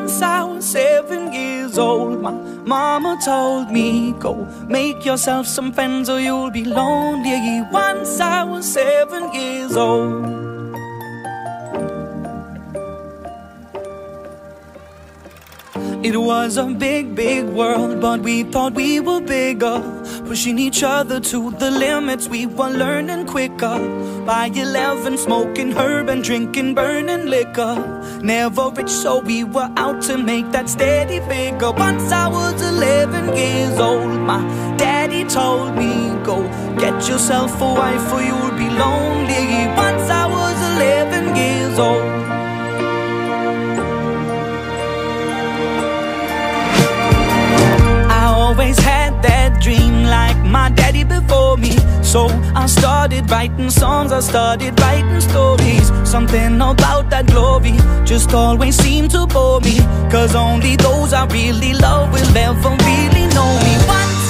Once I was 7 years old, my mama told me, go make yourself some friends or you'll be lonely. Once I was 7 years old. It was a big, big world, but we thought we were bigger, pushing each other to the limits. We were learning quicker. By 11, smoking herb and drinking burning liquor. Never rich, so we were out to make that steady figure. Once I was 11 years old, my daddy told me, go get yourself a wife or you'll be lonely. Once I was 11 years old. Always had that dream like my daddy before me. So I started writing songs, I started writing stories. Something about that glory just always seemed to bore me, 'cause only those I really love will ever really know me. Once